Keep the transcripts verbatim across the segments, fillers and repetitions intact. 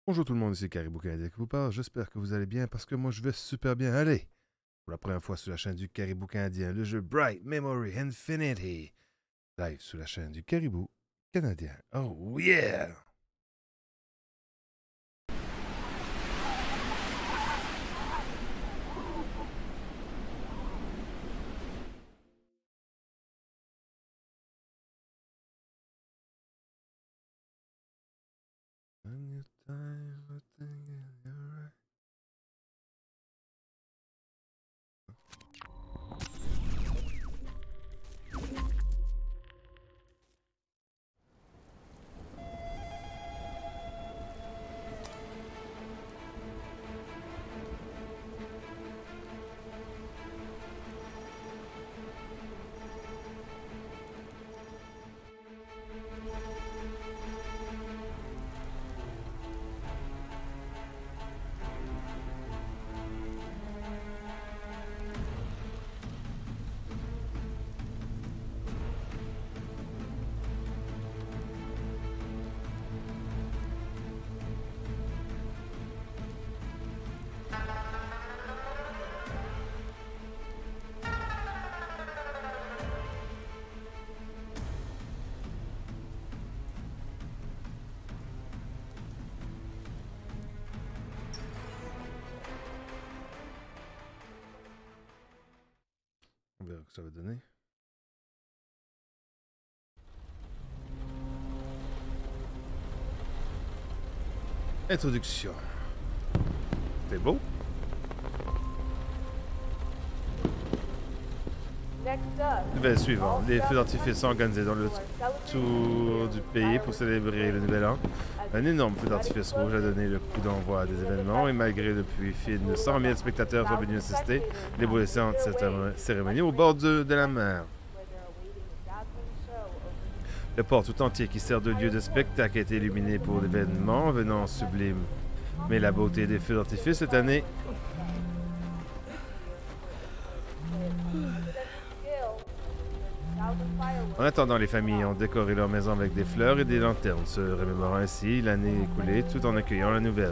Bonjour tout le monde, ici Caribou Canadien qui vous parle. J'espère que vous allez bien parce que moi je vais super bien. Allez, pour la première fois sur la chaîne du Caribou Canadien, le jeu Bright Memory Infinity. Live sur la chaîne du Caribou Canadien. Oh yeah! On verra ce que ça va donner. Introduction. C'est beau? Nouvelle suivante. Les feux d'artifice sont organisés dans le tour du pays pour célébrer le Nouvel An. Un énorme feu d'artifice rouge a donné le coup d'envoi à des événements et malgré le pluie fine de cent mille spectateurs sont venus assister les beaux essais de cette cérémonie au bord de, de la mer. Le port tout entier qui sert de lieu de spectacle a été illuminé pour l'événement venant sublime. Mais la beauté des feux d'artifice cette année... En attendant, les familles ont décoré leur maison avec des fleurs et des lanternes, se remémorant ainsi l'année écoulée tout en accueillant la nouvelle.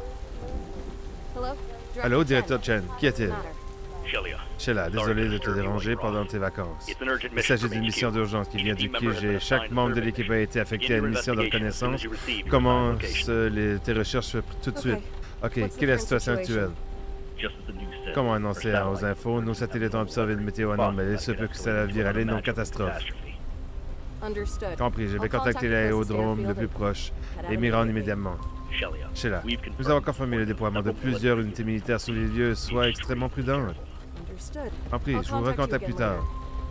Allô, directeur Chen, qu'y a-t-il? Sheila, désolé de te déranger pendant tes vacances. Il s'agit d'une mission d'urgence qui vient du Q G. Chaque membre de l'équipe a été affecté à une mission de reconnaissance. Commence les, tes recherches tout de suite. Ok, quelle est la situation actuelle? Comme annoncé aux infos, nos satellites ont observé une météo anormale. Il se peut que ça vire à une catastrophe. Compris, je vais contacter l'aérodrome le plus proche et m'y rendre immédiatement. Sheila, nous avons confirmé le déploiement de plusieurs unités militaires sur les lieux. Sois extrêmement prudent. Compris, je vous recontacte plus tard.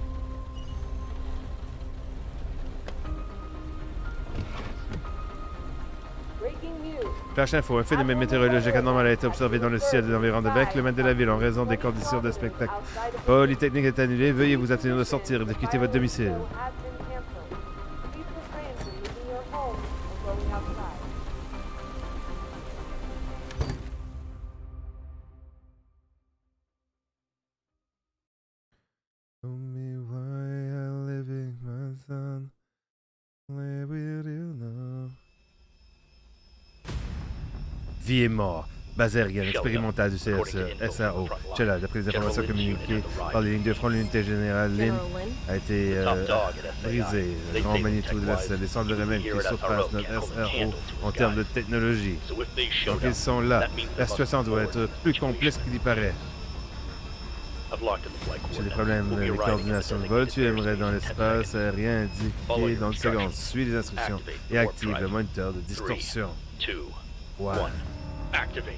Flash info, un phénomène météorologique anormal a été observé dans le ciel de environ de vingt kilomètres de la ville en raison des conditions de spectacle. Polytechnique est annulée, veuillez vous abstenir de sortir et de quitter votre domicile. Vie et mort. Base aérienne expérimentale du C S R O. Sheila, d'après les informations communiquées par les lignes de front, l'unité générale Lynn a été euh, brisée. La grande magnitude de la selle. Il semblerait même qu'ils surpassent notre S R O en termes de technologie. Donc ils sont là. La situation doit être plus complexe qu'il y paraît. J'ai des problèmes avec les coordinations de vol. Tu aimerais dans l'espace aérien indiqué dans le second. Suis les instructions et active le moniteur de distorsion. Ouais. Activate.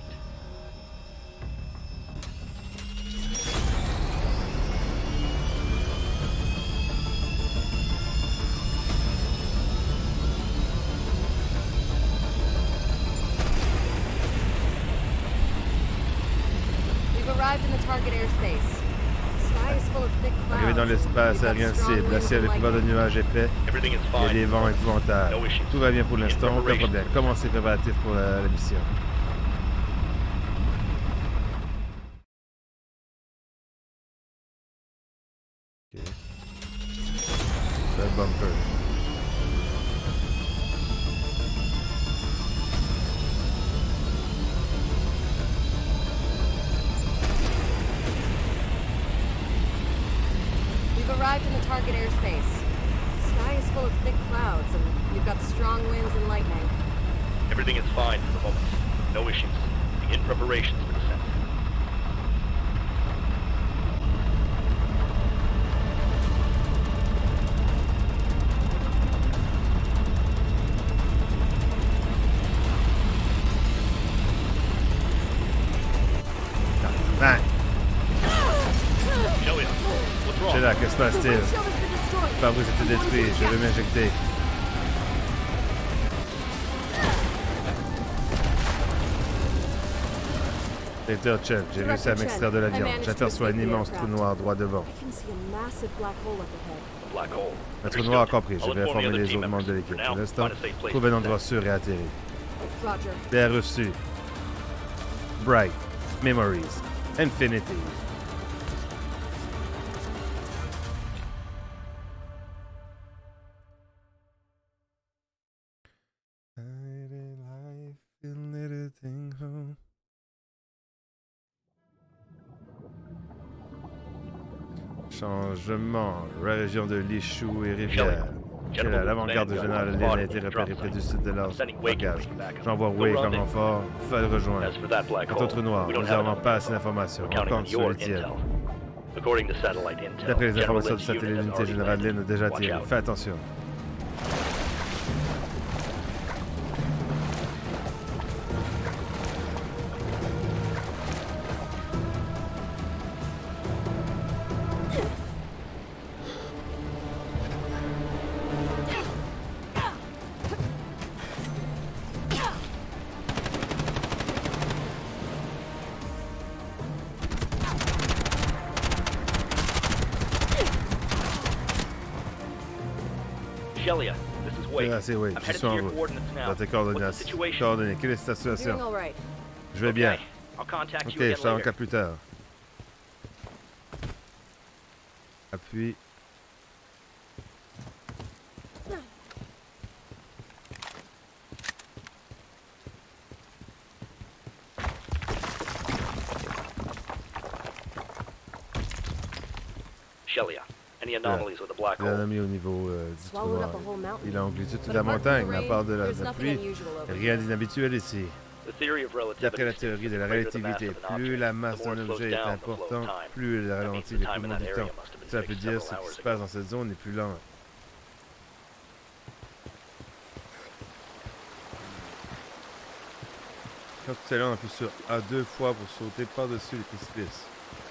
We've arrived in the target airspace. Sky is full of thick clouds. Arrivé dans l'espace aérien cible, le ciel est couvert de nuages épais. Il y a des vents épouvantables. Tout va bien pour l'instant, aucun problème. Commencez préparatifs pour la, la mission. Ok. Le bunker. target airspace. The sky is full of thick clouds, and you've got strong winds and lightning. Everything is fine for the moment. No issues. Begin preparations for descent. Bang! C'est là, que se passe-t-il? Le pare-brise était détruit, je vais m'injecter. Directeur Chen, j'ai réussi à m'extraire de l'avion. J'aperçois un immense trou noir droit devant. Un trou noir compris, je vais informer les autres membres de l'équipe. Pour l'instant, trouve un endroit sûr et atterrir. Bien reçu. Bright. Memories. Infinity. Changement. Région de Lichou et Rivière. Quelle à l'avant-garde du général Lin a été repéré près du site de leur bagage. J'envoie Wake en renfort. Va le rejoindre. Quant au trou noir, nous n'avons pas assez d'informations. On compte sur les tiennes. D'après les informations du satellite, l'unité générale Lin a déjà tiré. Fais attention. Ah, c'est oui, je suis en route. Dans tes coordonnées. Coordonnées. Quelle est ta situation? Je vais bien. Ok, je te rencontre plus tard. Appuie. L'anomalie au niveau euh, du trou noir. Il a englouti toute la montagne, mais à part de la, de la pluie, rien d'inhabituel ici. D'après la théorie de la relativité, plus la masse d'un objet est importante, plus elle ralentit l'écoulement du temps. Ça veut dire que ce qui se passe dans cette zone est plus lent. Quand tout à l'heure, on appuie sur A deux fois pour sauter par-dessus les précipices.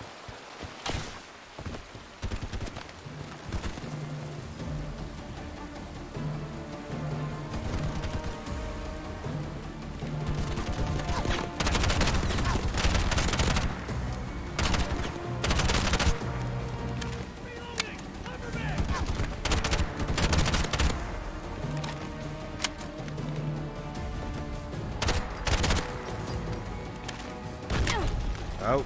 Out.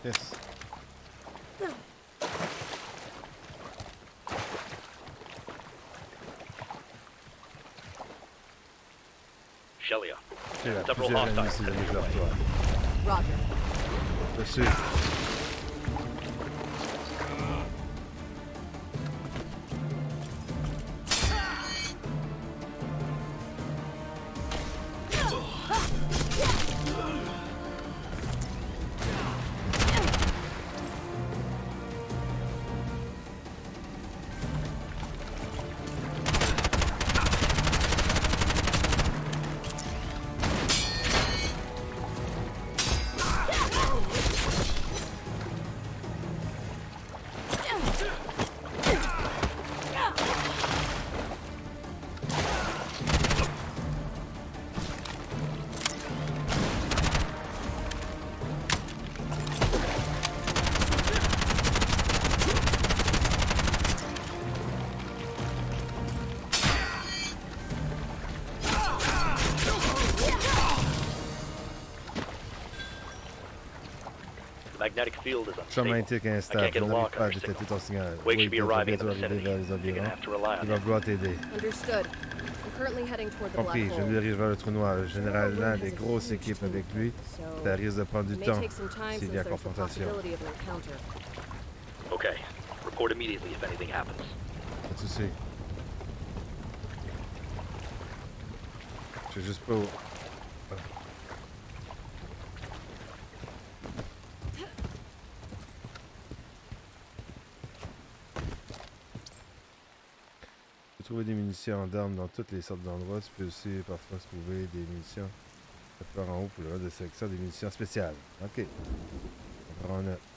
Yes. Shelia. C'est la Several plusieurs ennemis hostiles se dirigent vers heading toi. Roger. Je suis. Magnetic field is Champ unstable. magnétique I instable. can't Je get a n'arrive lock pas à on your détecter signal. ton signal. Wake Oui, should be il va arriving in bientôt the arriver vers les vicinity. You're gonna environs. have to rely on Il va him. vouloir t'aider. Understood. I'm currently heading toward the black Compris, je me hole. dirige vers le trou noir. Le général Land a des grosses équipes avec lui. Ça risque de prendre du It may temps take some time s'il since y a there's the confrontation. possibility of an encounter. Okay. Report immediately if anything happens. Pas de soucis. Je sais juste pas où... Tu peux trouver des munitions d'armes dans toutes les sortes d'endroits. Tu peux aussi parfois trouver des munitions. Ça peut faire en haut pour le reste de sélection des munitions spéciales. Ok. On prend note.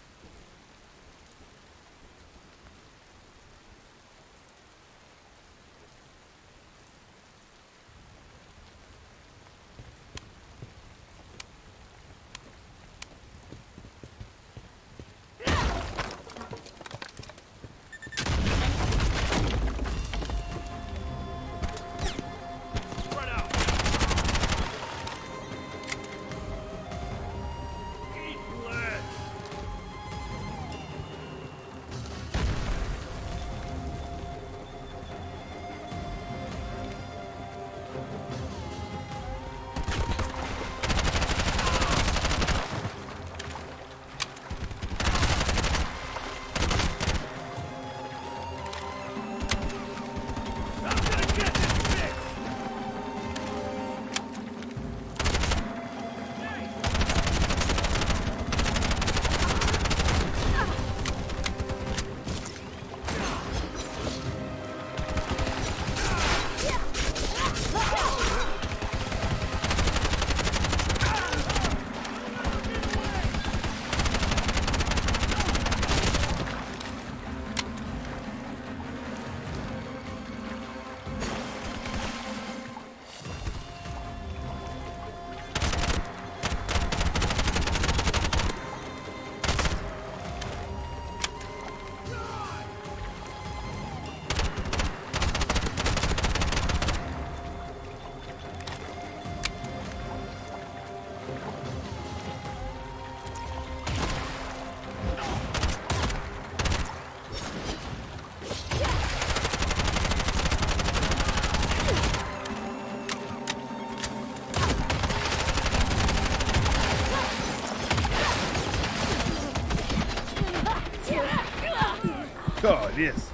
God, yes.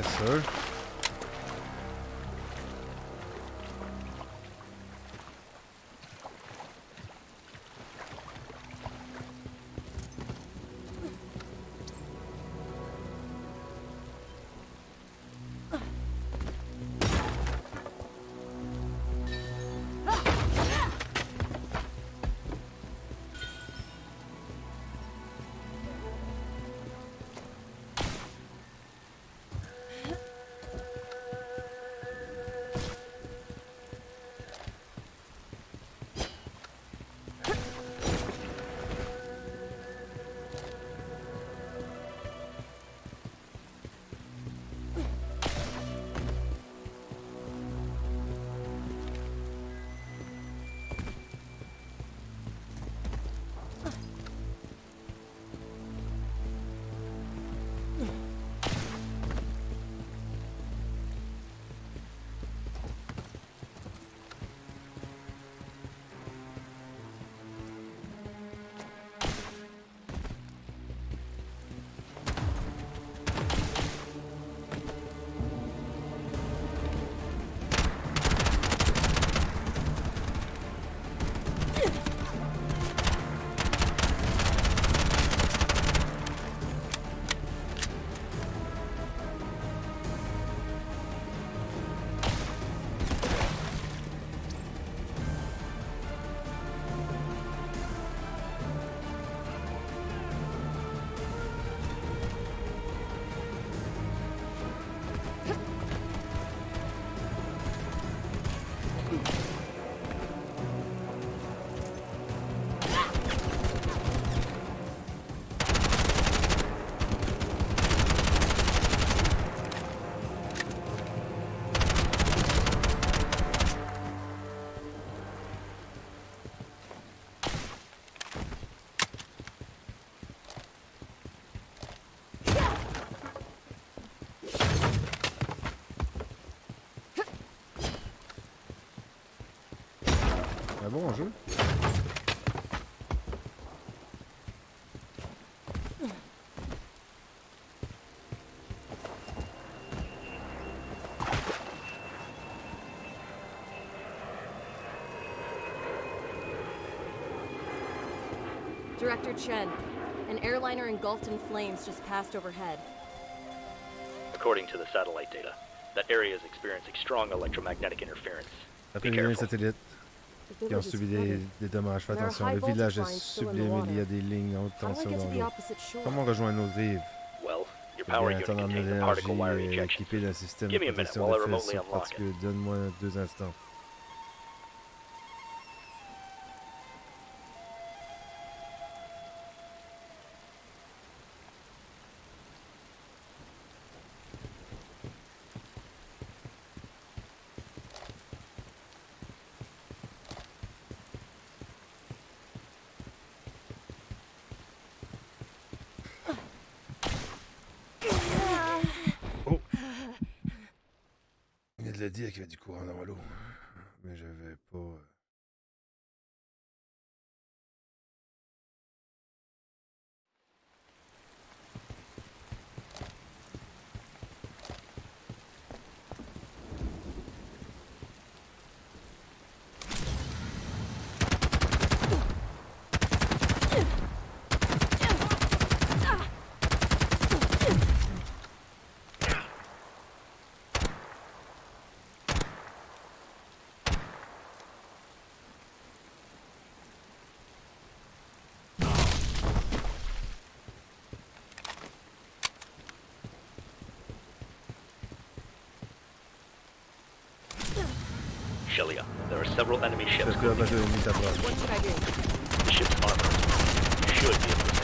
sûr. Un bon jeu. Director Chen, an airliner engulfed in flames just passed overhead. According to the satellite data, that area is experiencing strong electromagnetic interference. Après les satellites qui ont subi des, des dommages. Fais attention, le village est sublime, il y a des lignes haute tension dans l'eau. Comment rejoindre nos rives? Bien, attendant de l'énergie et équipé d'un système de protection de fils particulier. Donne-moi deux instants. Il a dit qu'il y avait du courant dans l'eau, mais je vais pas... Shelia, there are several enemy ships. What should I do? The ship's armor. You should be able to.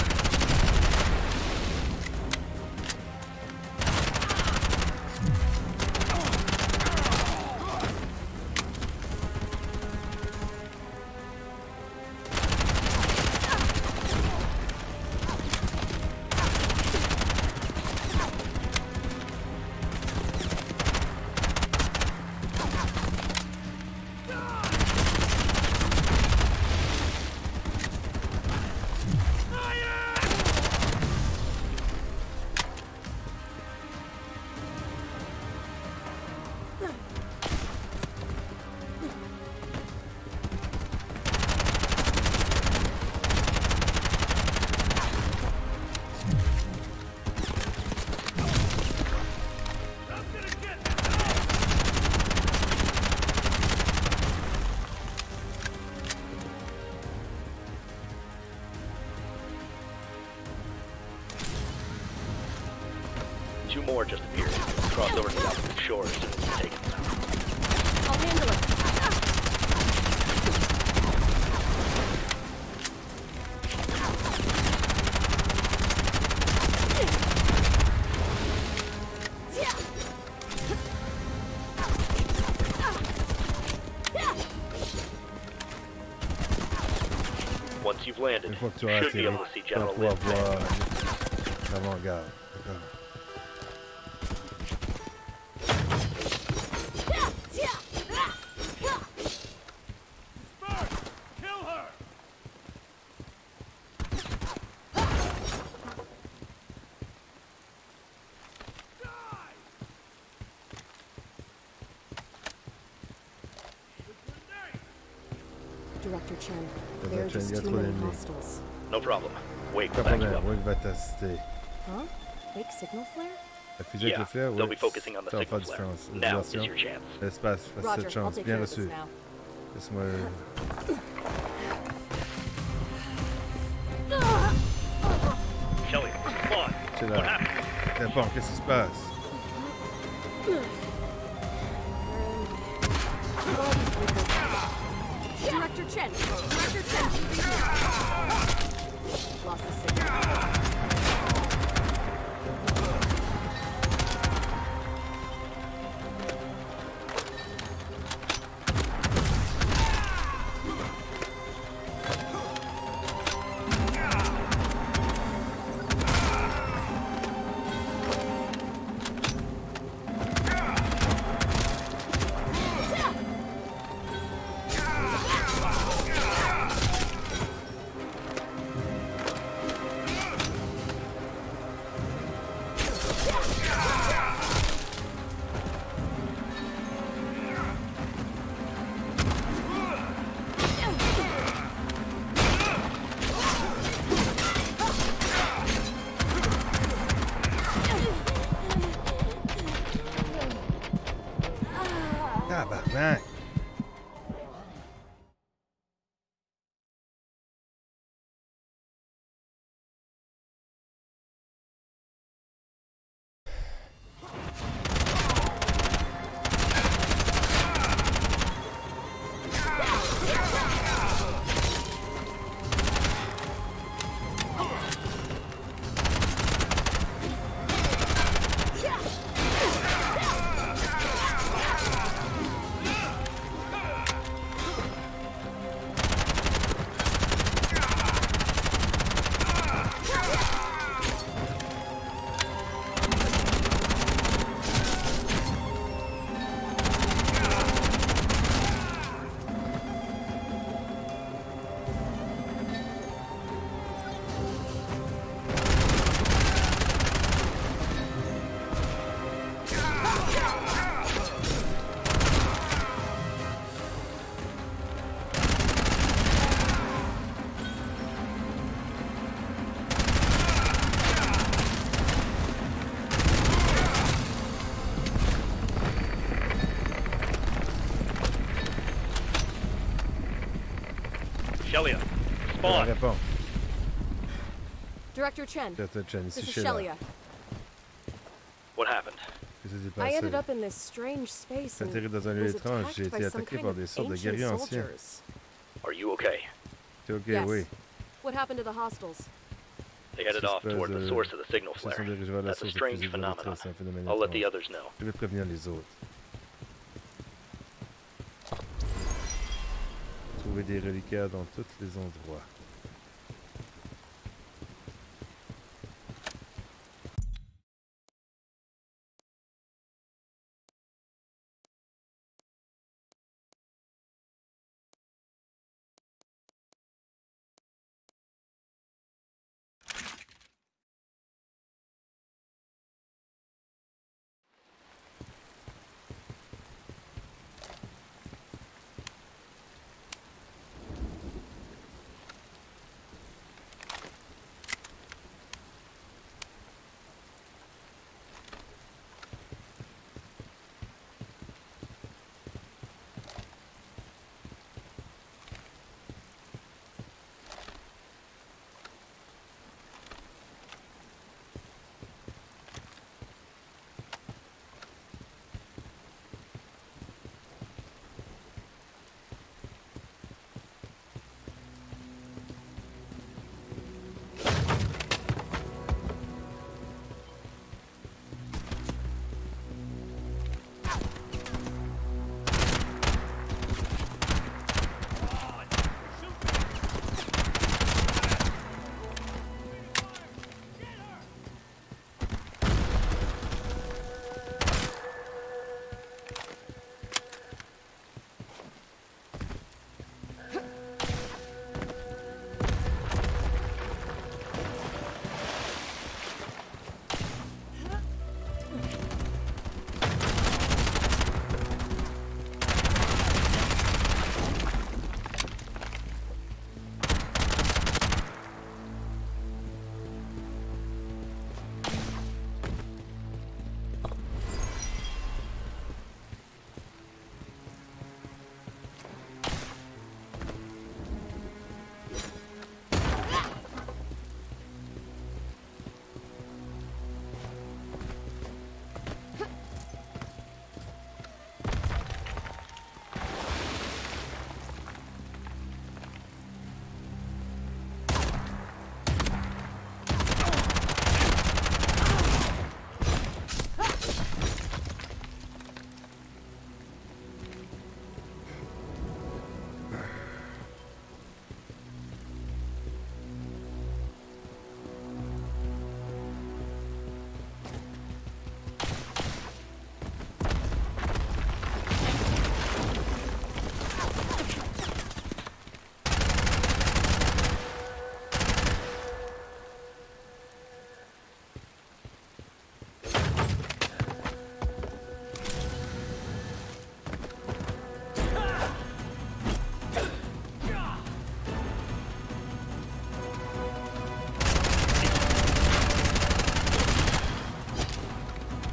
Two more just appeared. Cross over to the opposite shore as soon as you take them out. I'll handle it. Once you've landed, Une fois que tu you as should be atterri, able to see tu vas General pouvoir Lynn's voir plan. l'avant-garde. D'accord. Director Chen, Director there are Chen, just il y a too trop many d'ennemis. hostiles. No problem. Wake Pas will back you problème, up. Wake va t'assister. Huh? Fake signal flare? La fusée avec Yeah, le flair, they'll Wake, be focusing on the ça va faire signal du flare. sens. Now is Diversion. your chance. L'espace, fasse Roger, cette I'll chance. take Bien care of this reçu. now. Laisse-moi... Shelly, come on. C'est What là. happened? D'abord, qu'est-ce qui se passe? Director Chen! Director Chen! Lost the signal. Tabarnak! Shelia, Elle spawn. répond. Director Chen, Directeur Chen, this ici is Sheila. Shelia. What happened? Qu'est-ce qui s'est I passé? ended up in this strange space J'ai and atterri dans un lieu was étrange. attacked J'ai by été some attaqué kind par of des sortes de ancient guerriers anciens. soldiers. Are you okay? T'es ok, Yes. oui. What happened to the hostiles? They headed off toward the source of the signal Ils se flare. sont dirigés vers la That's a source de strange fusée de phenomenon. vitesse, c'est un phénomène I'll let the étrange. others know. Je vais prévenir les autres. Trouver des reliquaires dans tous les endroits.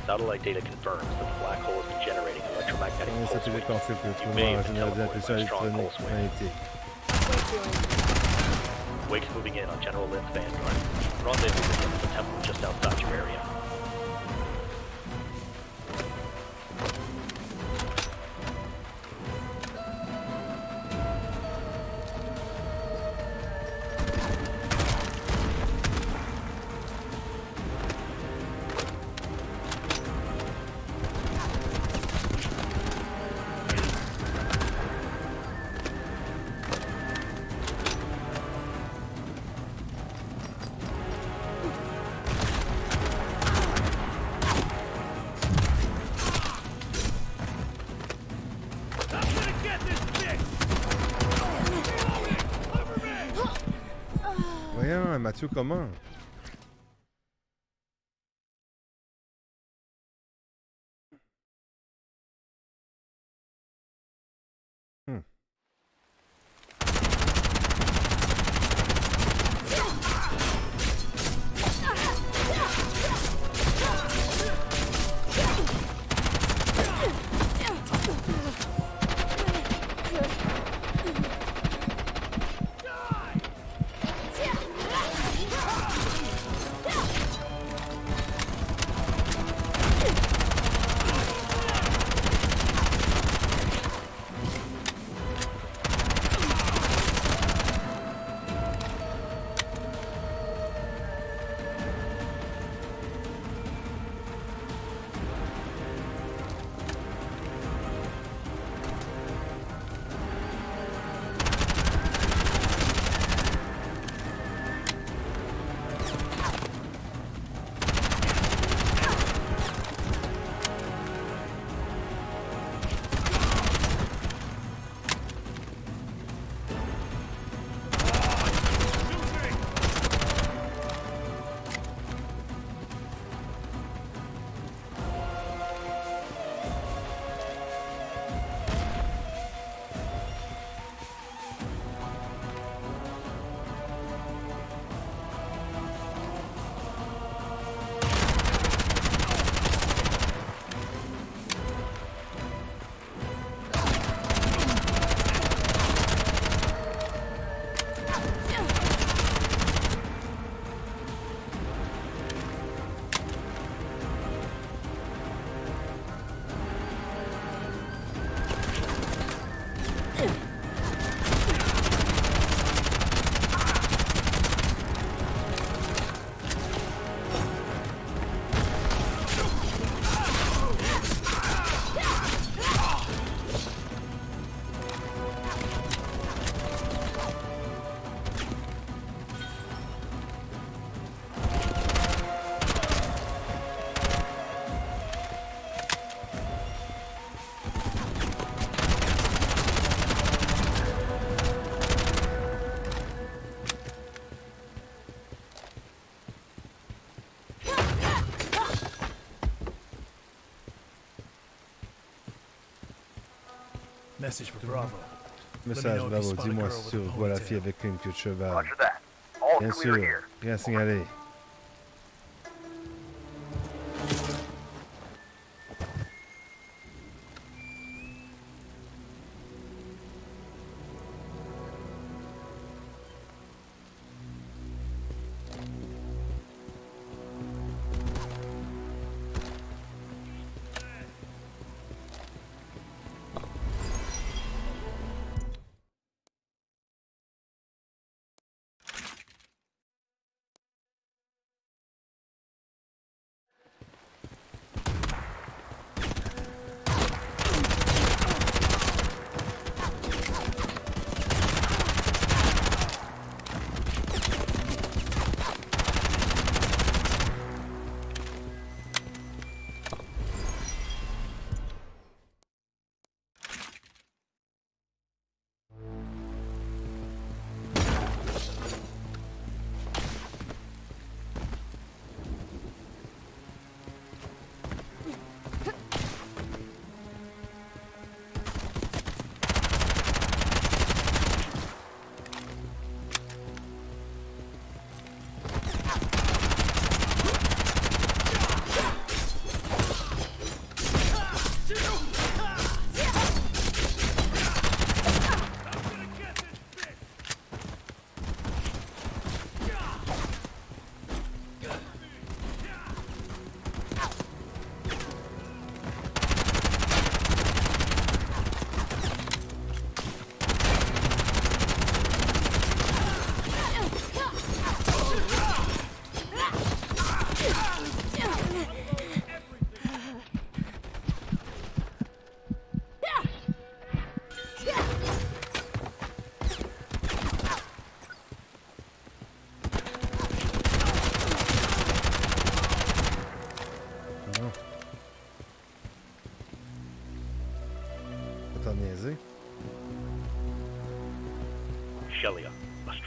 Satellite data confirms that the black hole has been generating electromagnetic Un pulse satellite waves. confirme que le You trou may noir have been génère des teleported impulsions by a strong électroniques pulse wave. magnétiques. Wake's moving in on General Lynn's vanguard. Rendezvous with him at the temple just outside your area. Voyons, Mathieu, comment? Hmm. Message for Bravo. Message Bravo, dis-moi si tu revois la fille avec une queue de cheval. Bien sûr, rien signalé.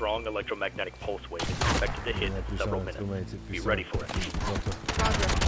strong electromagnetic pulse wave is expected to hit in several minutes. Be ready for it. Roger.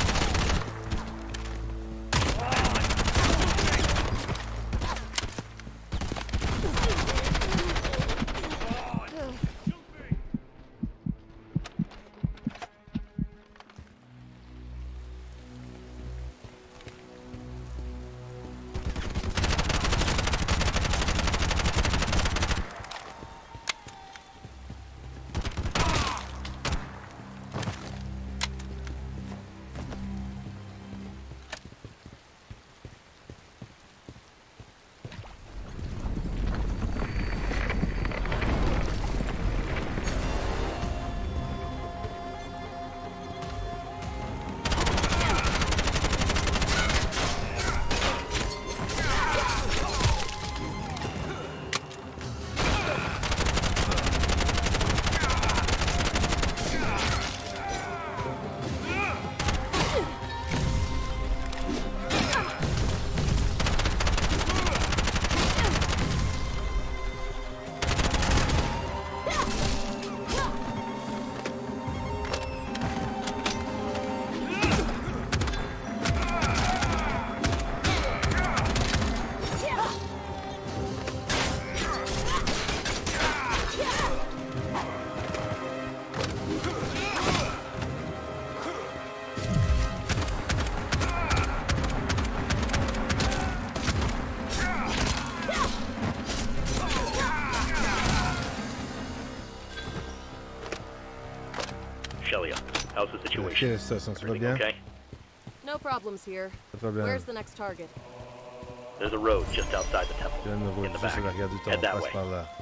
How's the situation? Ok, ça, ça va bien? Okay? No problems here. Where's the next target? There's a road just outside the temple. In the back. Head that way.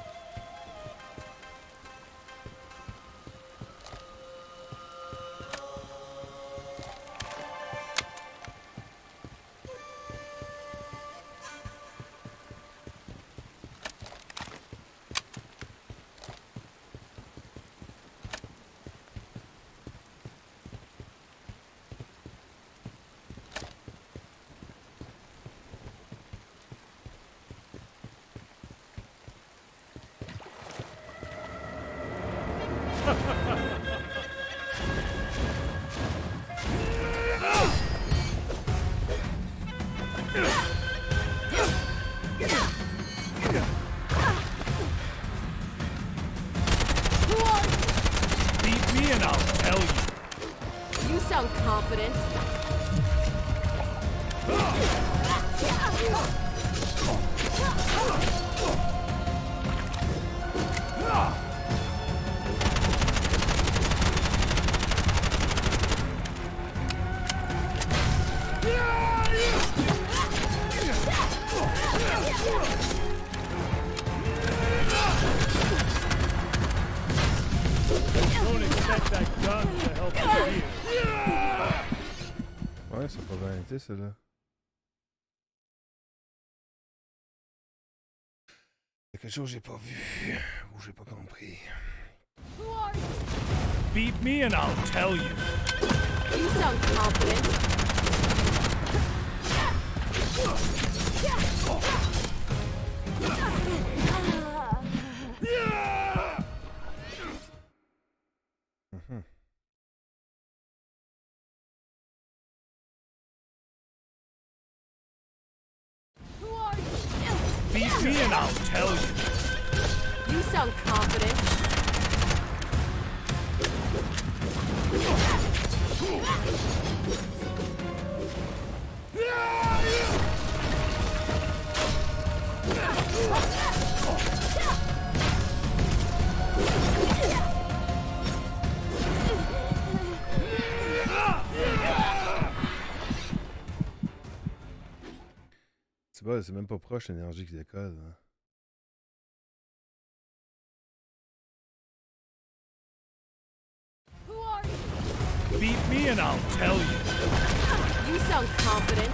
Beat me and I'll tell you. You sound confident. Ouais, ça peut bien été, ça, là. Il y a quelque chose que j'ai pas vu, ou j'ai pas compris. Beat me and I'll tell you. You sound confident. Mm-hmm. Beat me and I'll tell you. You sound confident. C'est pas, c'est même pas proche l'énergie qui décolle. Hein. Beat me and I'll tell you. You sound confident.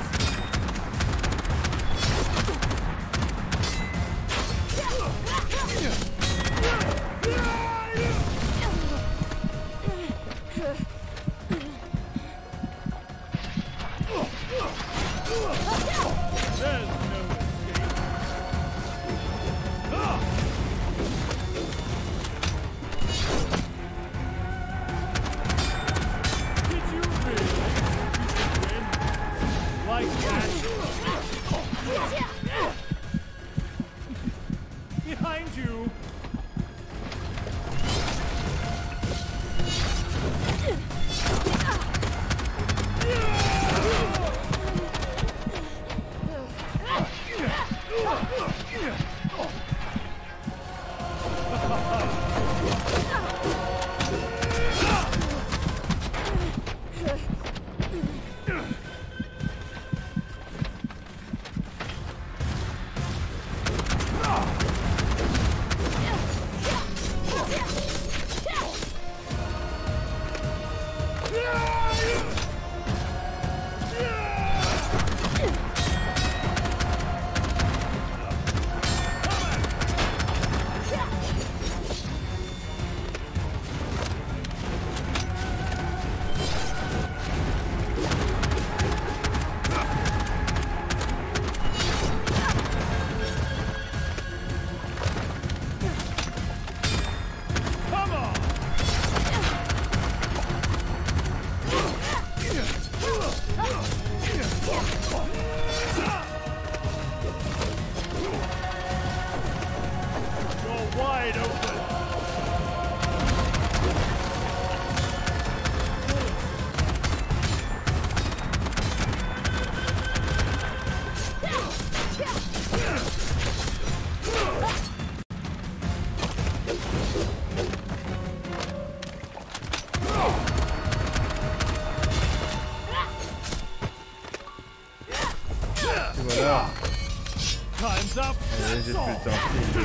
Allez, j'ai plus le temps.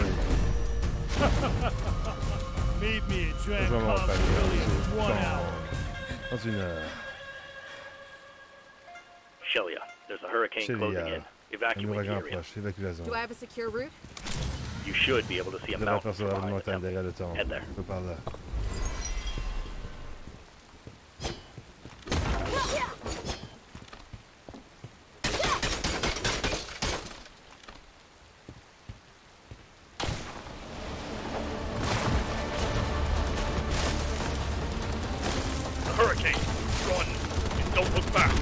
Je vais m'en faire dans une heure. Shelia, there's a hurricane closing in. Evacuate the area. Évacuation. Do I have a secure route? You should be able to see a mountain from behind the temple. Head there. Je peux par là. Hurricane, run, and don't look back.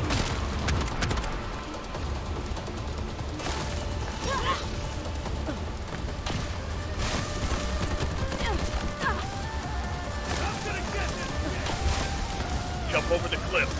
Jump over the cliff.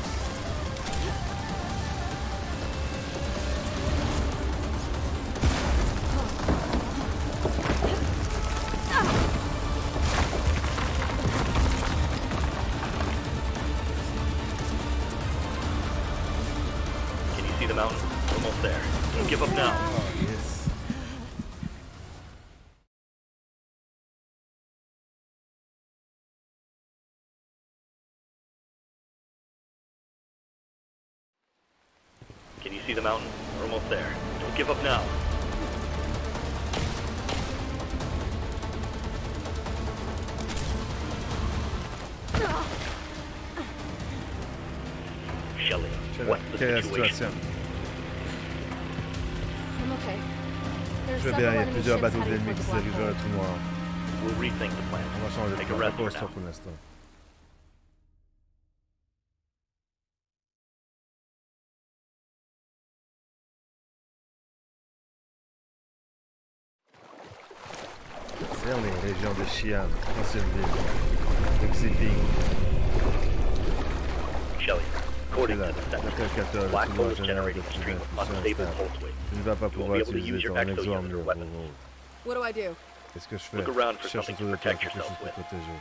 The mountain. Almost there. Don't give up now. Oh, yes. Can you see the mountain? We're almost there. Don't give up now. Shelia, what's the situation? I'm okay. There's Je vais bien, il y a plusieurs bateaux ennemis qui se dirigent vers le trou noir. We'll rethink the plan. On va changer de Take a plan. rest Pas for now. pour l'instant. C'est on est région de Xi'an, ancienne ville. De Xiping. Shelia, according to the D'après le census, catholique, Black le Hole is pouvoir général de generating a fusion stream of unstable pulse waves. Tu ne vas pas You won't pouvoir be able to use utiliser your ton exo exo unit or en weapon. What do I do? Qu'est-ce que je fais? Look around for Je cherche something autour to de toi protect quelque chose yourself pour te with. protéger.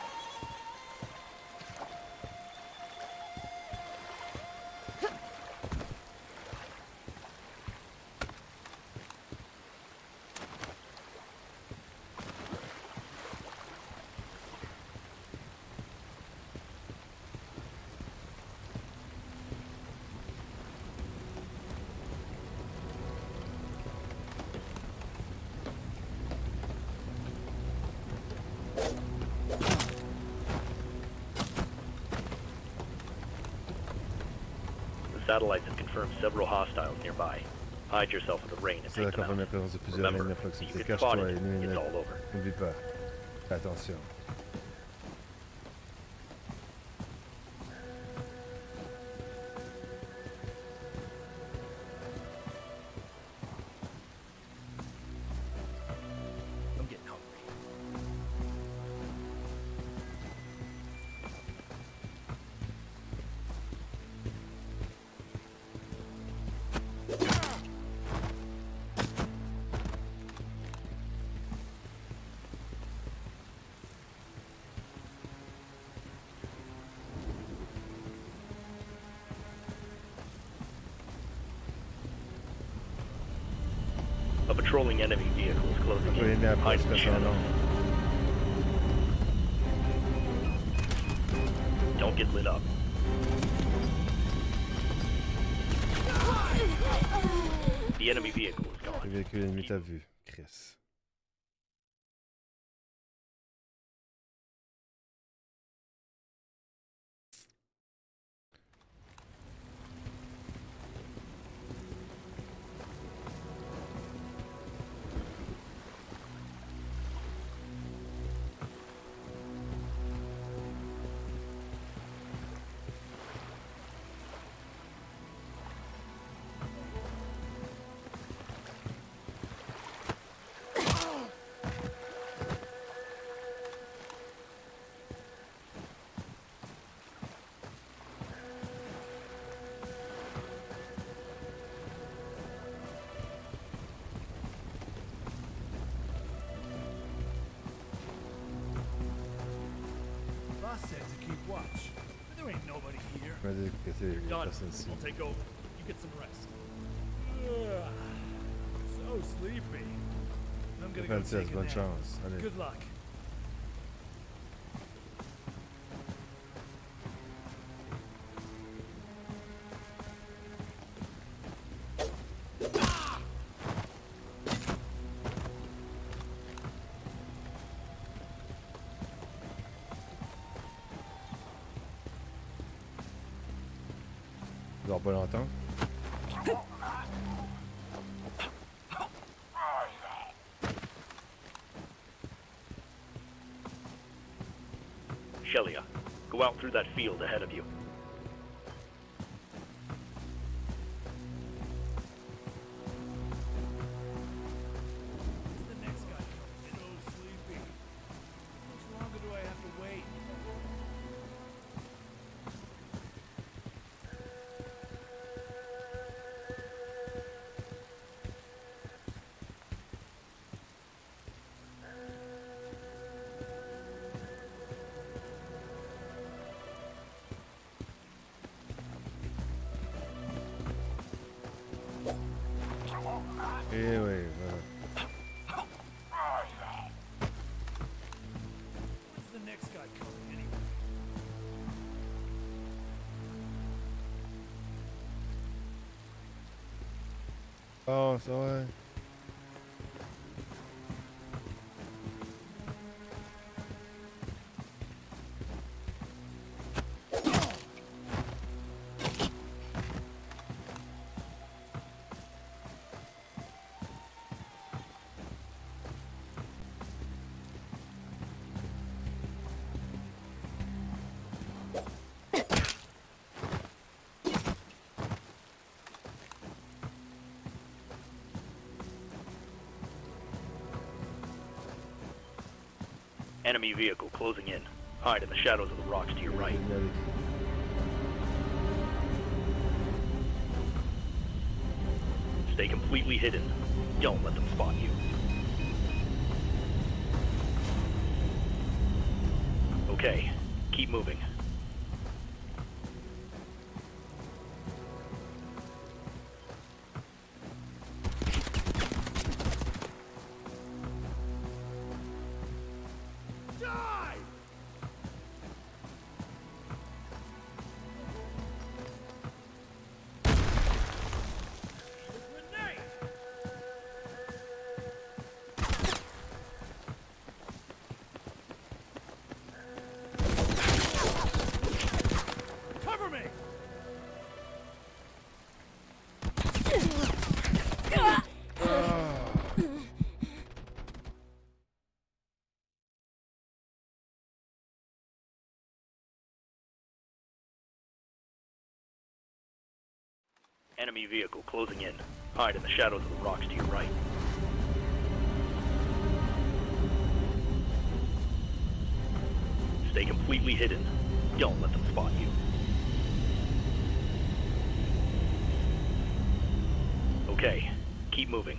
Satellites have confirmed several hostiles nearby. Hide yourself in the rain and C'est take la them confirme la out. présence de plusieurs Remember, lignes de if you proximité. get Cache-toi spotted, et n'oublie it's all over. n'oublie pas. Fais attention. I'm getting hungry. A patrolling enemy vehicle is closing in. Hide in the shadows. Don't get lit up. The enemy vehicle is gone. Le véhicule ennemi t'a vu, Chris. Done. I'll take over. You get some rest. Ugh, so sleepy. I'm gonna go take a nap. Good luck. Il dort pas longtemps. Shelia, go out through that field ahead of you. The next guy comes in. So sleepy. How much longer do I have to wait? Eh oui, voilà. When's the next guy coming anyway? Oh, ça va. Enemy vehicle closing in. Hide in the shadows of the rocks to your right. Stay completely hidden. Don't let them spot you. Okay, keep moving. Enemy vehicle closing in. Hide in the shadows of the rocks to your right. Stay completely hidden. Don't let them spot you. Okay, keep moving.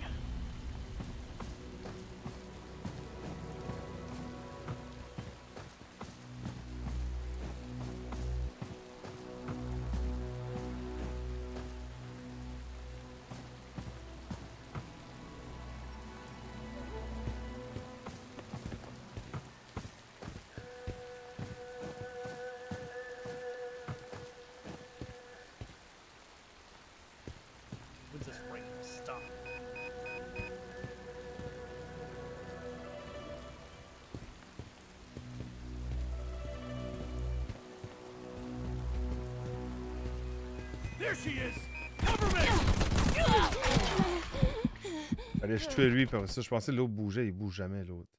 Allez, je tuais lui, par ça, je pensais que l'autre bougeait, il bouge jamais, l'autre.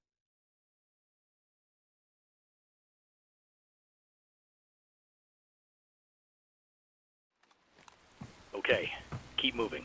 Okay, keep moving.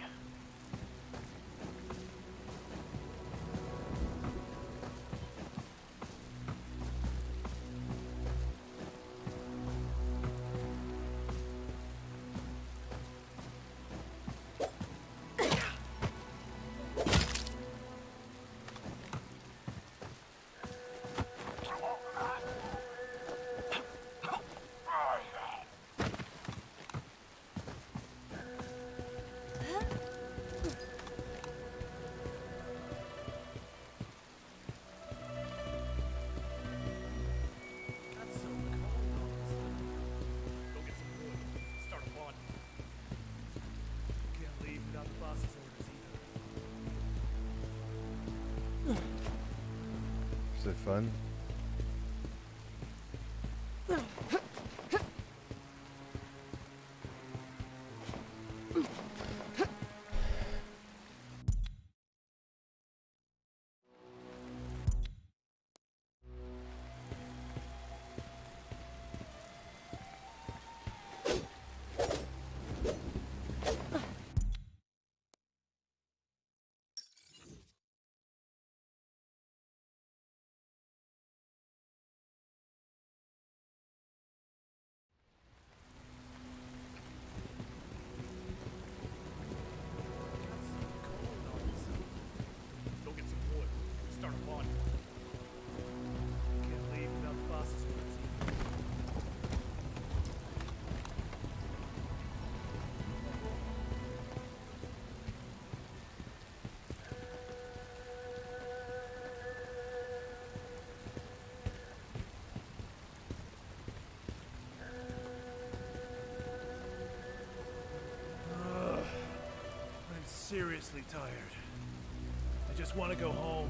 C'est fun. Seriously tired. I just want to go home.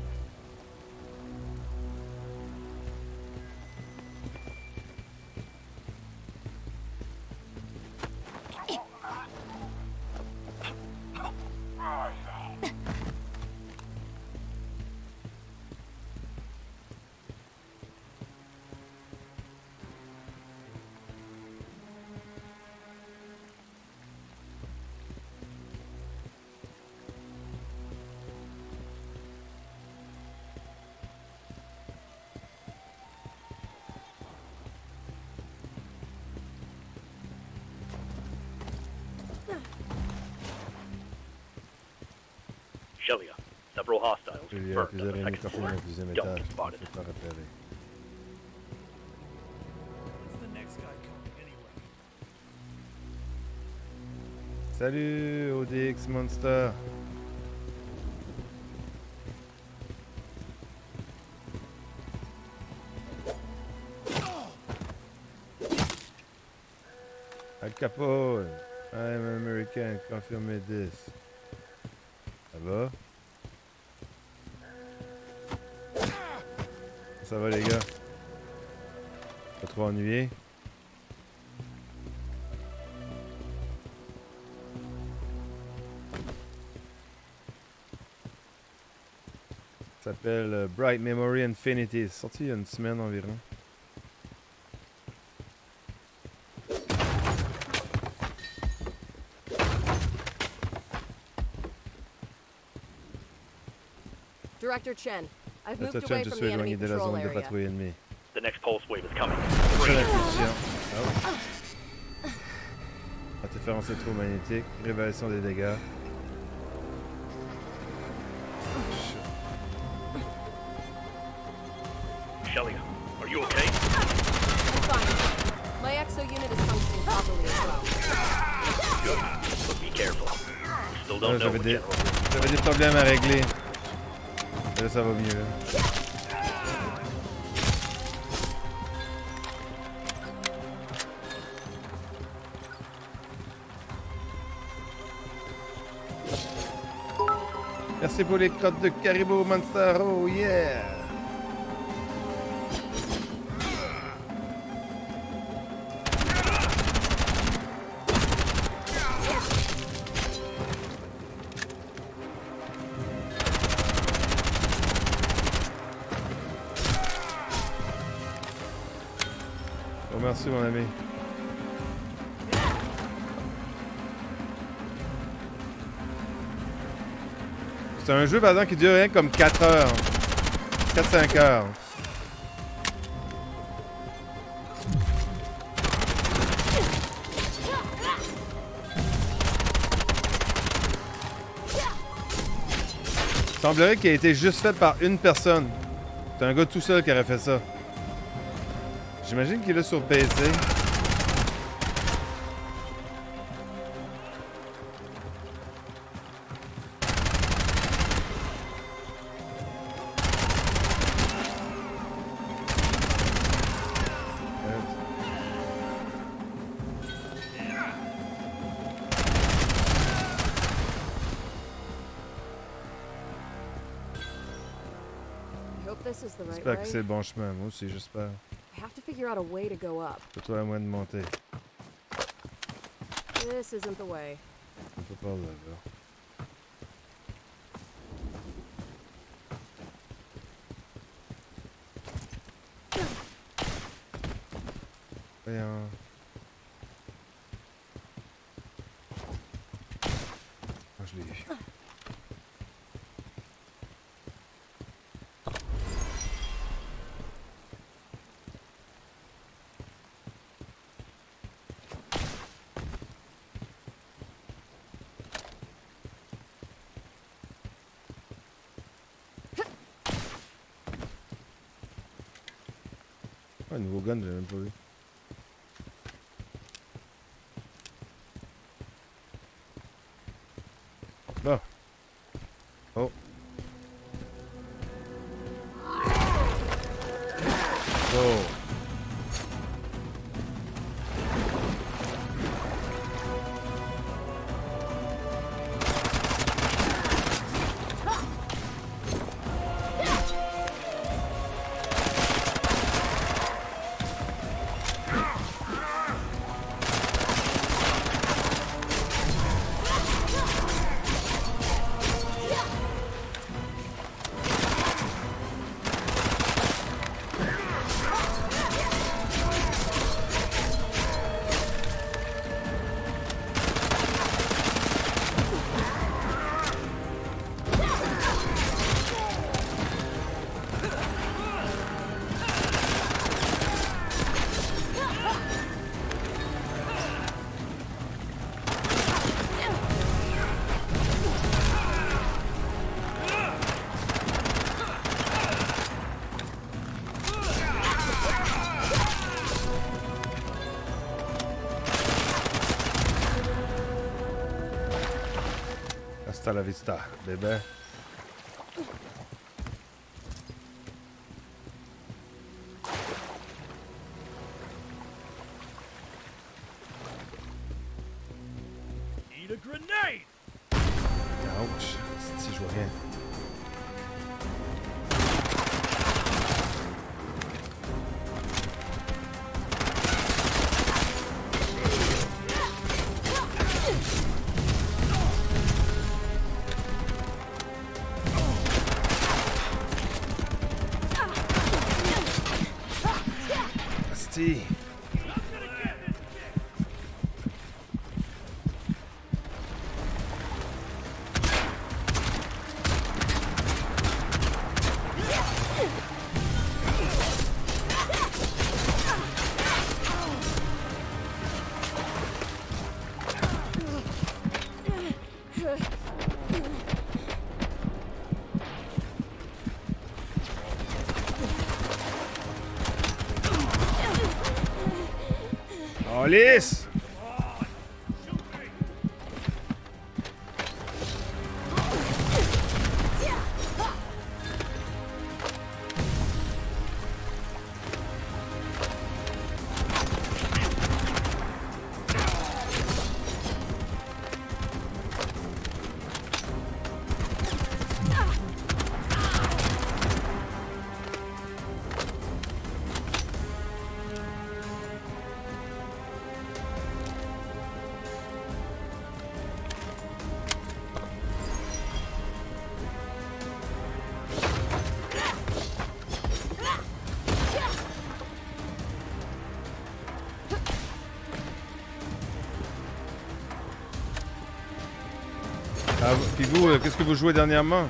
Shelia, several hostiles Il y a confirmed on plusieurs the ennemis second confirmés floor. au deuxième Don't étage. get Il spotted. faut pas repérer. When's the next guy coming anyway? Salut, O D X Monster. Al Capone. I'm American, confirmez this. Ça va? Ça va les gars? Pas trop ennuyé? Ça s'appelle euh, Bright Memory Infinity. C'est sorti il y a une semaine environ. Director Chen, I've moved Directeur away Chen, je from suis the enemy éloigné de la patrol zone de area. patrouille ennemie. The next pulse wave is coming. Prochaine acquisition. Oh. Interférence électromagnétique. Révélation des dégâts. Shelia, are you okay? I'm fine. My exo unit is functioning properly as well. Good. But be careful. We still Ah, don't know J'avais what des, General... j'avais des problèmes à régler. Là, ça va mieux. Là. Merci pour les crottes de caribou, Monster. Oh yeah! Oh, merci, mon ami. C'est un jeu, par exemple, qui dure rien comme quatre heures. quatre cinq heures. Il semblerait qu'il ait été juste fait par une personne. C'est un gars tout seul qui aurait fait ça. J'imagine qu'il est sur P C. J'espère que c'est le bon chemin. Moi aussi, j'espère. C'est toi à moi de monter. This isn't the way. On peut pas là, là. Voyons. Ah, je l'ai eu. Un nouveau gun, j'ai même pas vu. Là. Oh. Oh. Hasta la vista, bébé. Need a grenade. Ouch, si je vois rien. Asti. Police! Ah, puis vous, euh, qu'est-ce que vous jouez dernièrement?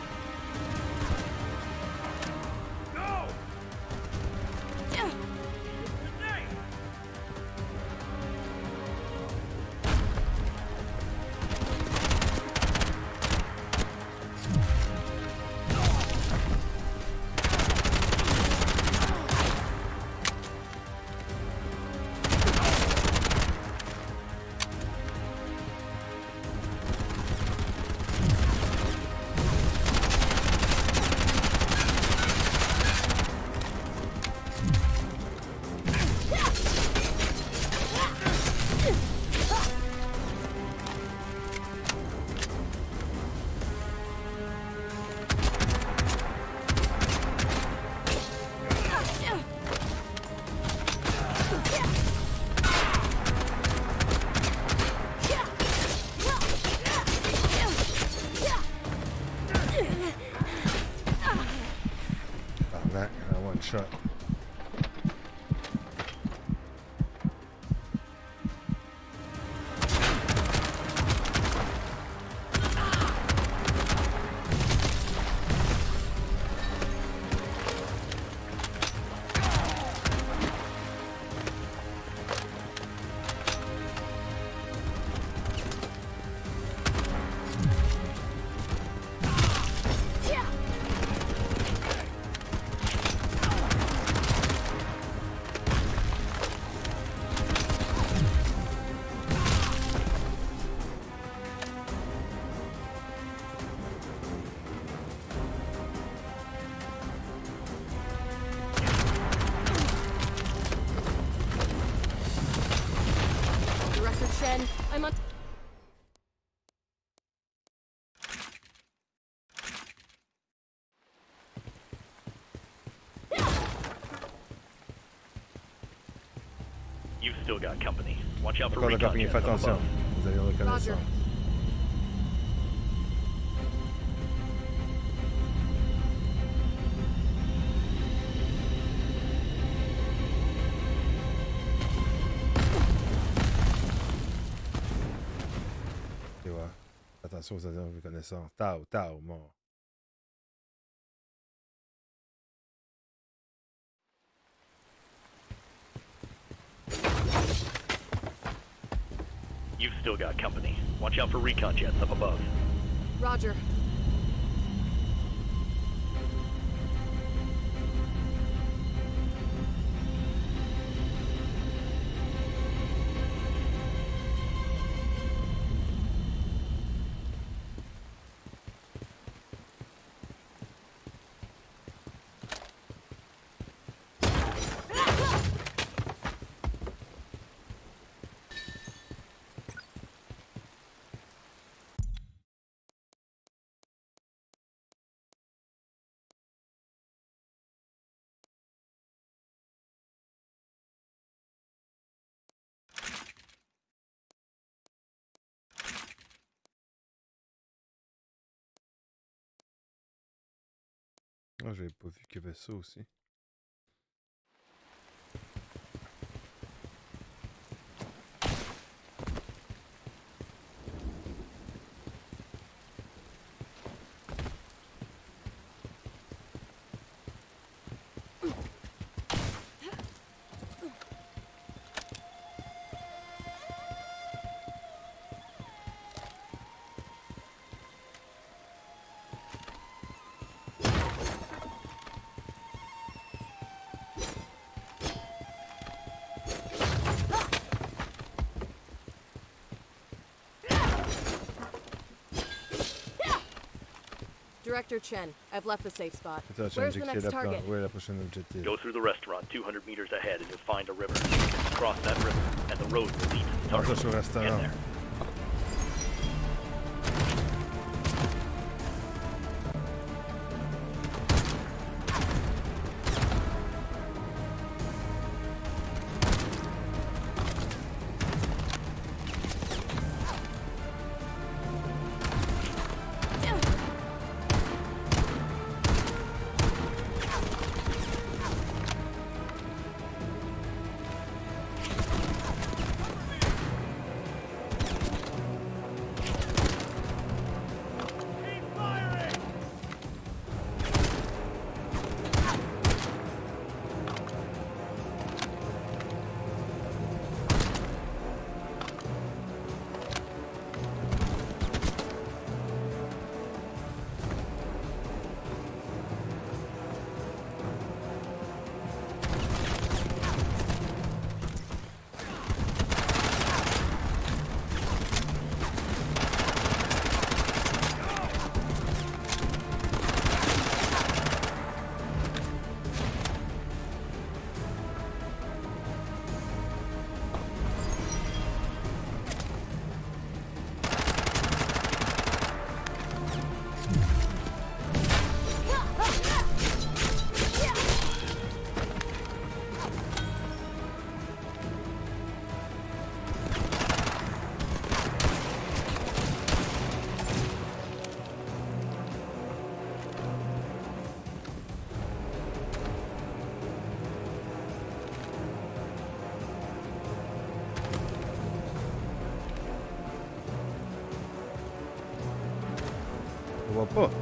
Shot. I'm on. You've still got company. Watch out for Encore de compagnie, fais attention. Vous avez reconnaissance. Roger. Attention aux agents reconnaissants. Tao, Tao, mort. You've still got company. Watch out for recon jets up above. Roger. Ah, j'avais pas vu qu'il y avait ça aussi. Director Chen, I've left the safe spot. Attends, Where's the next target? Où est la prochaine objectif? Go through the restaurant two hundred meters ahead and you'll find a river. Cross that river and the road will lead to the target. Attention au restaurant. Get there. On voit pas.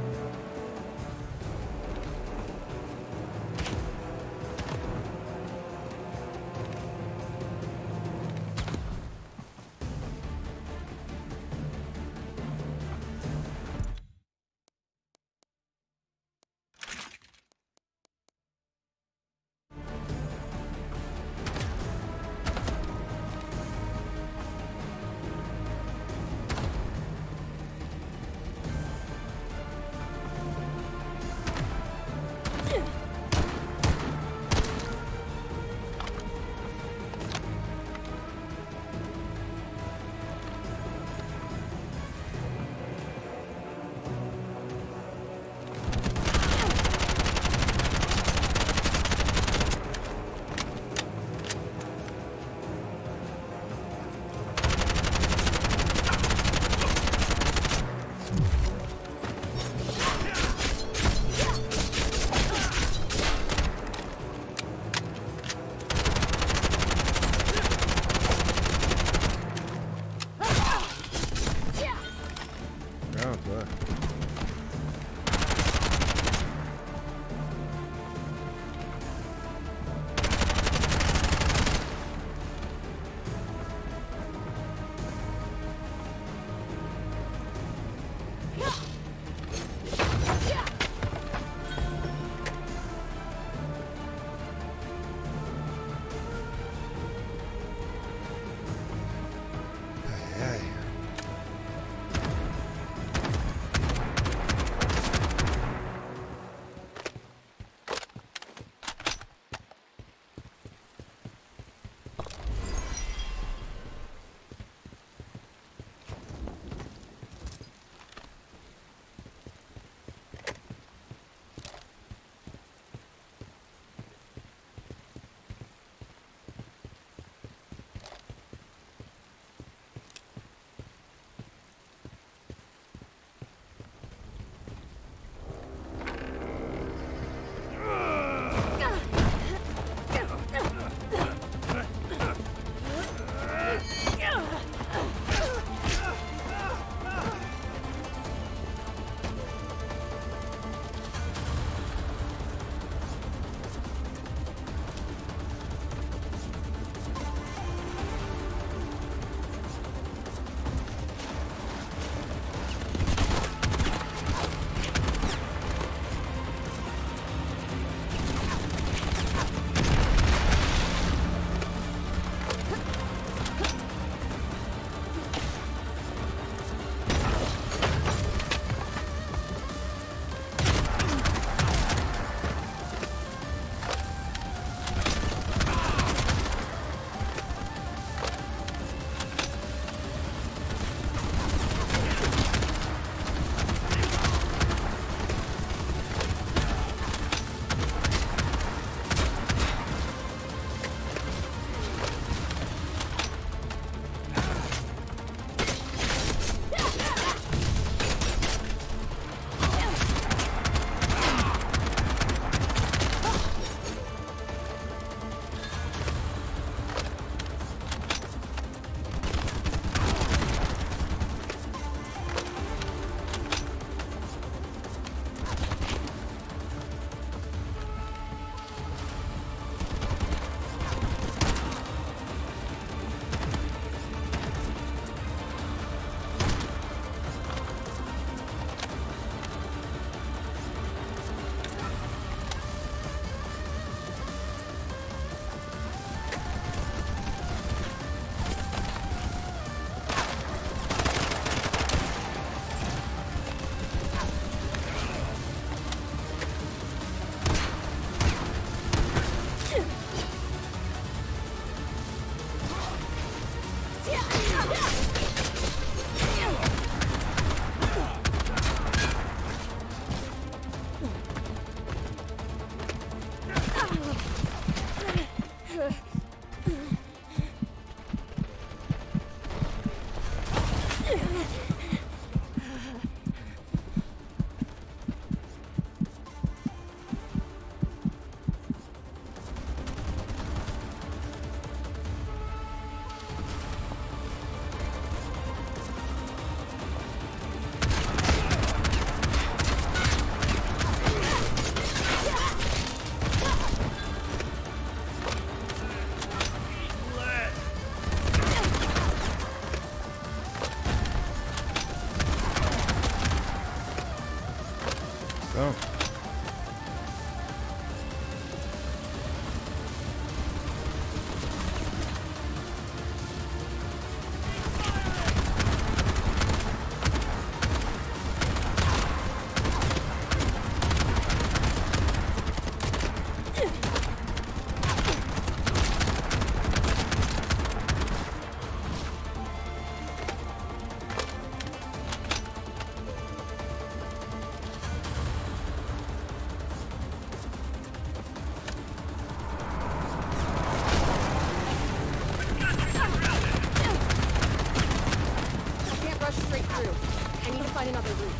rush straight through. I need to find another route.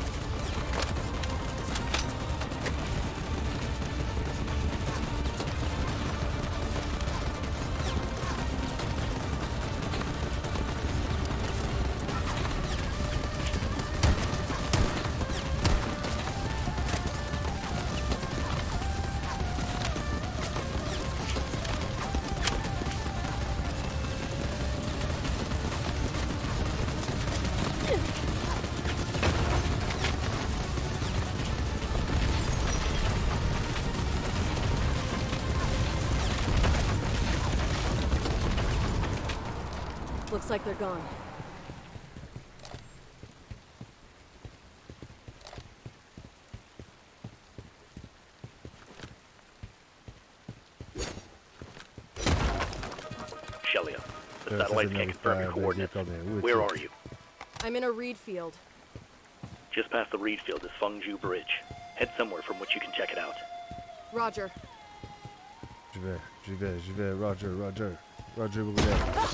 Looks like they're gone. Shelia, the satellite can't confirm your coordinates. Where are you? I'm in a reed field. Just past the reed field is Fengju Bridge. Head somewhere from which you can check it out. Roger. Je vais, je vais, je vais, Roger, Roger. Roger, over there.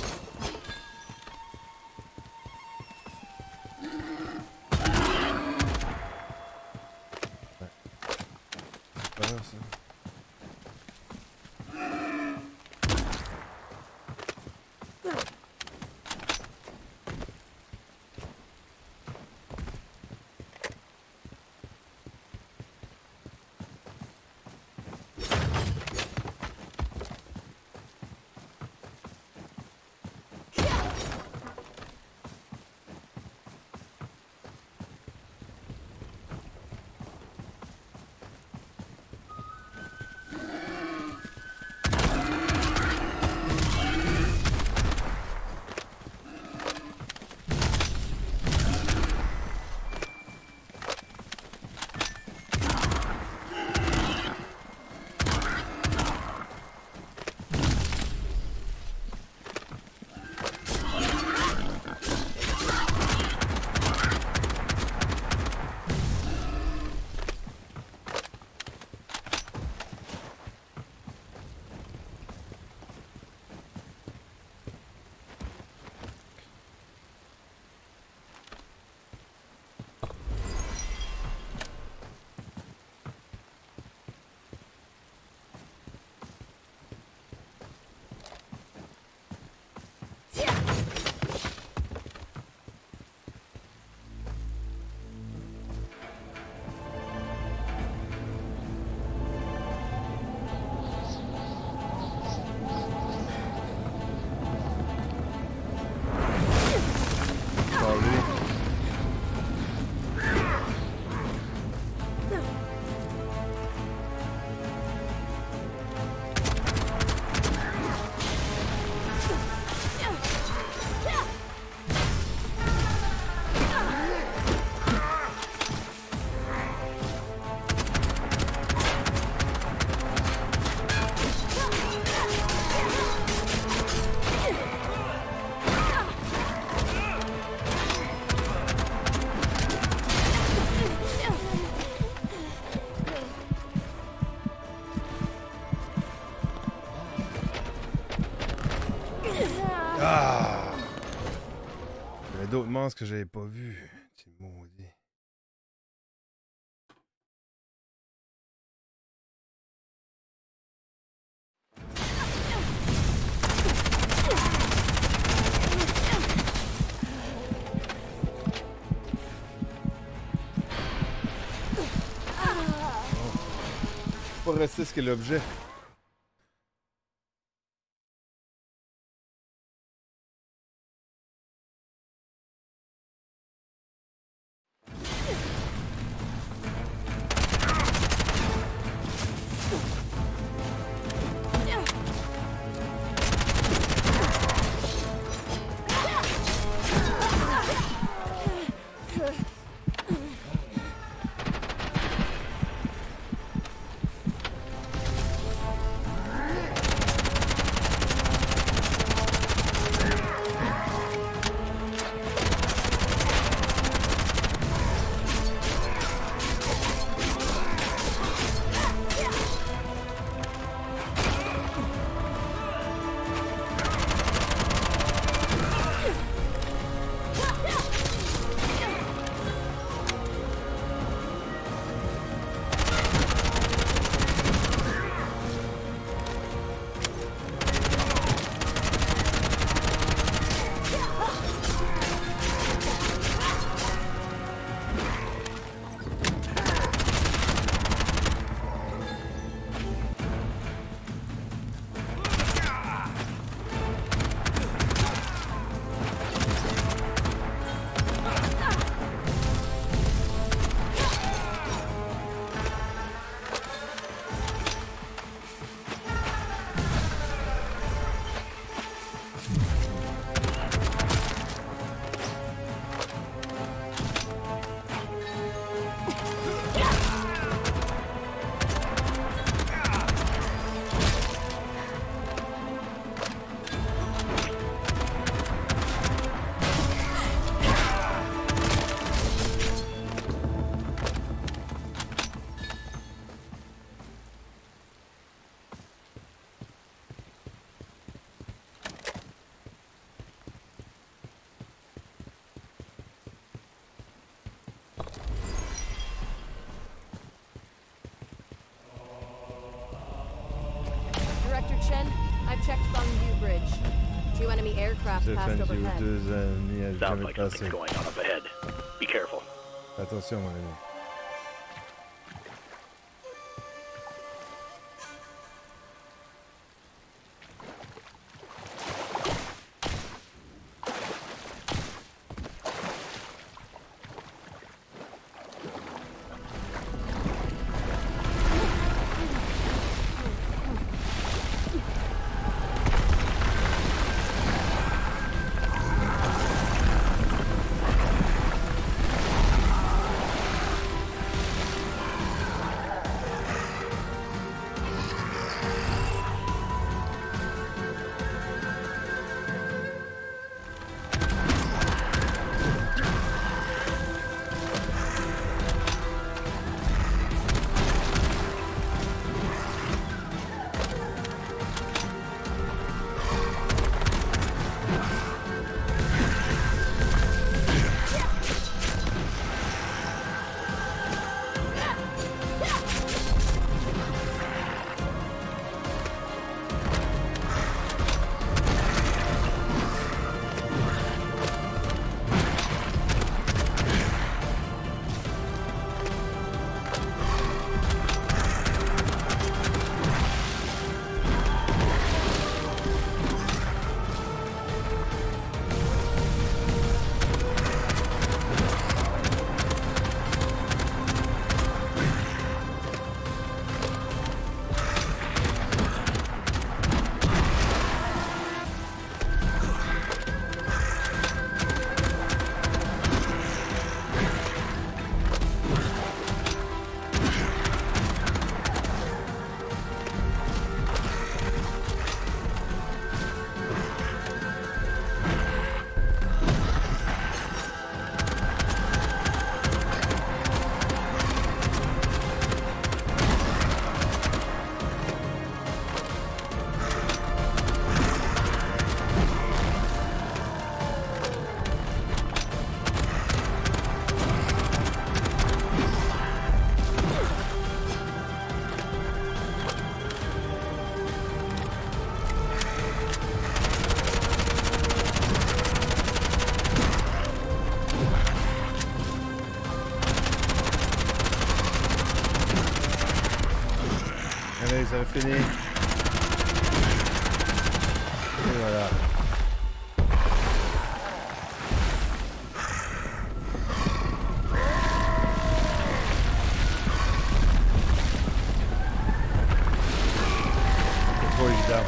Ah! Il y avait d'autres monstres que j'avais pas vus. C'est maudit. Pas rester ce qu'est l'objet. aircraft passed overhead. Deux amis à Sounds jamais like passé. something's going on up ahead. Be careful. Attention, mon ami. Allez, ça va finir. Et voilà. C'est trop évident.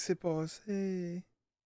s'est passé?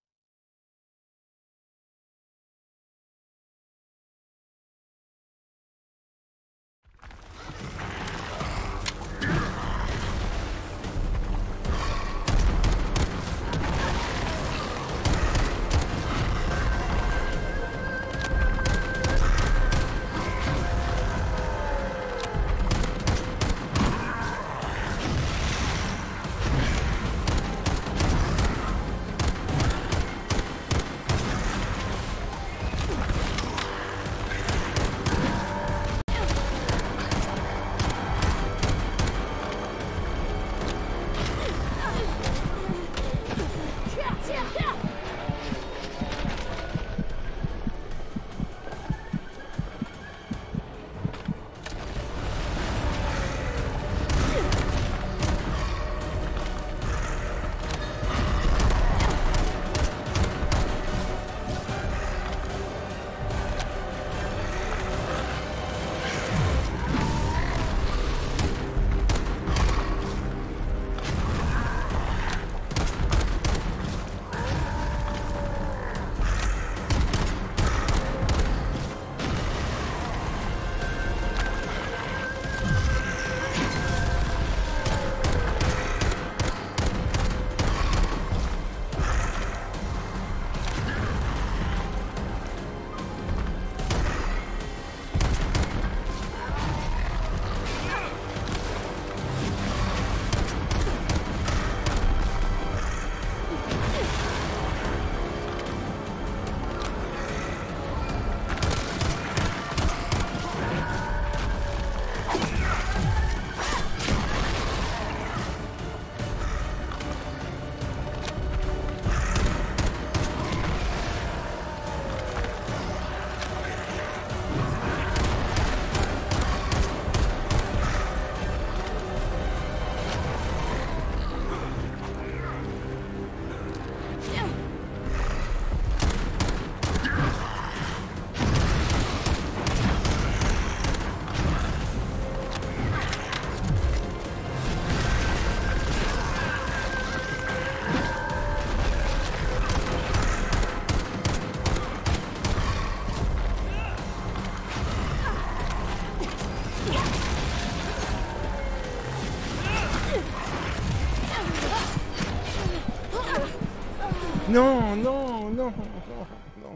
Non, non, non, non, non.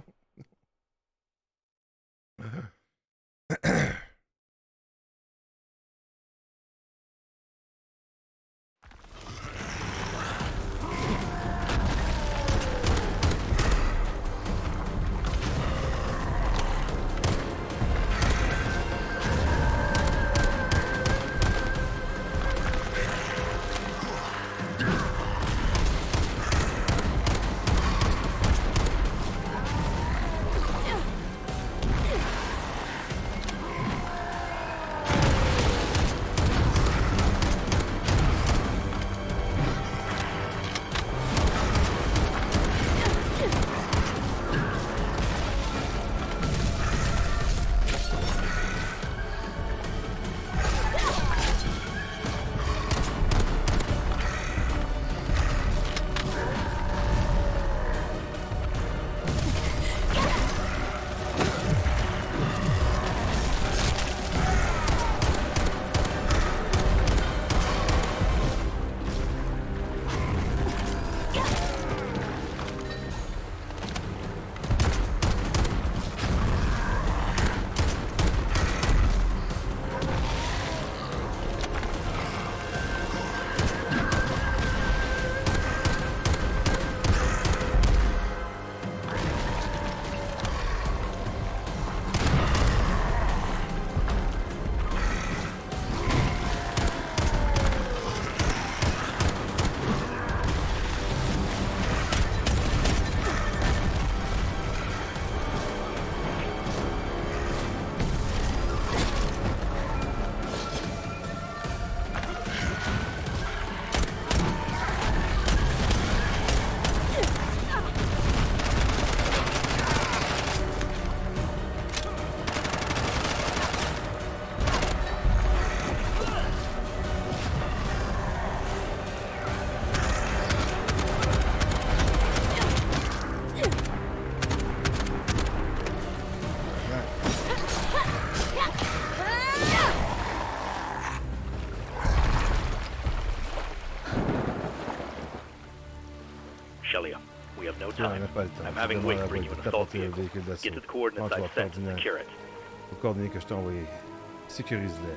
Shelia, we have no On n'a time. pas le temps. I'm Je having demande Wing à bring Wade you de an assault t'apporter le vehicle. véhicule d'assaut. Get to the coordinates Prends-toi I've sent and coordonnées- secure it. les coordonnées que je t'ai envoyées. Sécurise-les.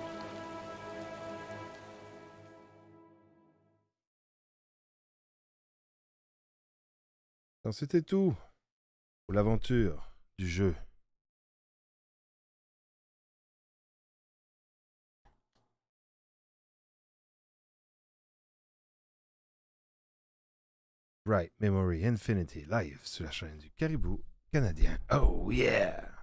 Donc c'était tout pour l'aventure du jeu. Bright Memory Infinity live sur la chaîne du Caribou canadien. Oh yeah!